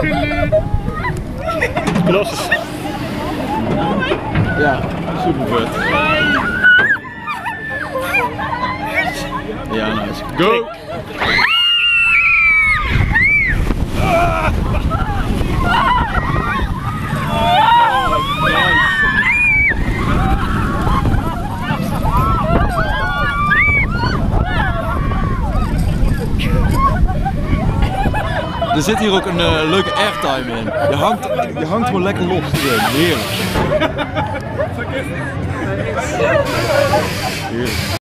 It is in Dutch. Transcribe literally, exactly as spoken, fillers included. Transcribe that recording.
Klas. Ja, super vet. Ja, nice. Go! Er zit hier ook een uh, leuke airtime in. Je hangt, je hangt gewoon lekker los erin. Heerlijk. Heerlijk.